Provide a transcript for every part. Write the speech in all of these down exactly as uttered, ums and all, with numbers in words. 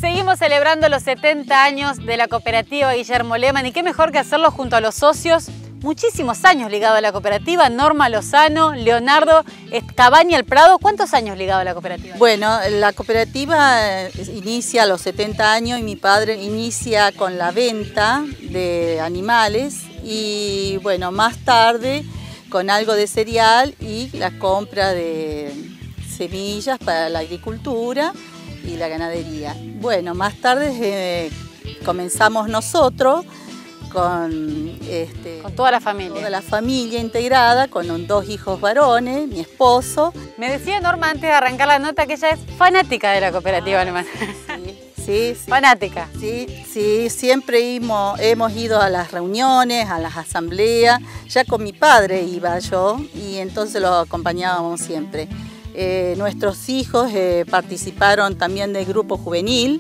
seguimos celebrando los setenta años de la cooperativa Guillermo Lehmann, y qué mejor que hacerlo junto a los socios. Muchísimos años ligado a la cooperativa, Norma Lozano, Leonardo Cabaña El Prado. ¿Cuántos años ligado a la cooperativa? Bueno, la cooperativa inicia a los setenta años y mi padre inicia con la venta de animales y bueno, más tarde con algo de cereal y la compra de semillas para la agricultura y la ganadería. Bueno, más tarde eh, comenzamos nosotros con, este, con toda la familia. Toda la familia integrada, con dos hijos varones, mi esposo. Me decía Norma antes de arrancar la nota que ella es fanática de la cooperativa ah, Lehmann. Sí, sí, sí. Fanática. Sí, sí, siempre hemos, hemos ido a las reuniones, a las asambleas. Ya con mi padre iba yo y entonces lo acompañábamos siempre. Eh, nuestros hijos eh, participaron también del grupo juvenil.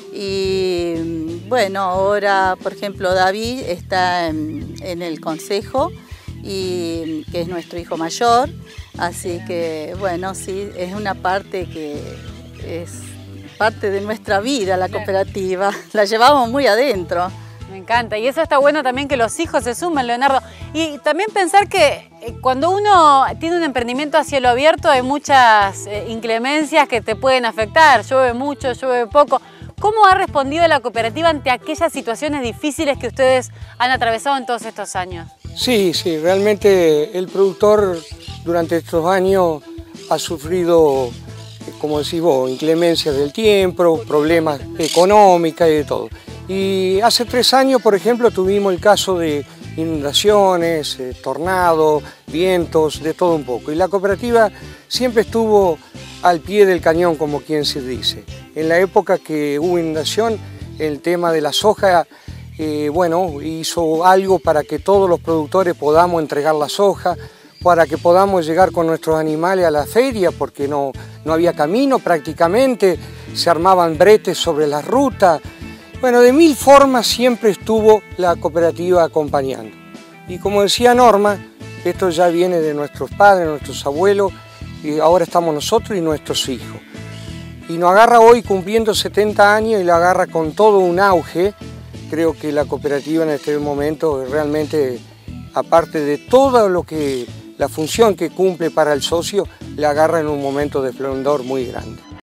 Y bueno, ahora por ejemplo David está en, en el consejo, y, que es nuestro hijo mayor, así que bueno, sí, es una parte que es parte de nuestra vida, la cooperativa, la llevamos muy adentro. Me encanta, y eso está bueno también que los hijos se sumen, Leonardo. Y también pensar que cuando uno tiene un emprendimiento a cielo abierto hay muchas inclemencias que te pueden afectar, llueve mucho, llueve poco. ¿Cómo ha respondido la cooperativa ante aquellas situaciones difíciles que ustedes han atravesado en todos estos años? Sí, sí, realmente el productor durante estos años ha sufrido, como decís vos, inclemencias del tiempo, problemas económicos y de todo. Y hace tres años, por ejemplo, tuvimos el caso de inundaciones, eh, tornados, vientos, de todo un poco. Y la cooperativa siempre estuvo al pie del cañón, como quien se dice. En la época que hubo inundación, el tema de la soja, eh, bueno, hizo algo para que todos los productores podamos entregar la soja, para que podamos llegar con nuestros animales a la feria, porque no, no había camino prácticamente, se armaban bretes sobre las rutas. Bueno, de mil formas siempre estuvo la cooperativa acompañando. Y como decía Norma, esto ya viene de nuestros padres, nuestros abuelos, y ahora estamos nosotros y nuestros hijos. Y nos agarra hoy cumpliendo setenta años y la agarra con todo un auge. Creo que la cooperativa en este momento realmente, aparte de todo lo que, la función que cumple para el socio, la agarra en un momento de esplendor muy grande.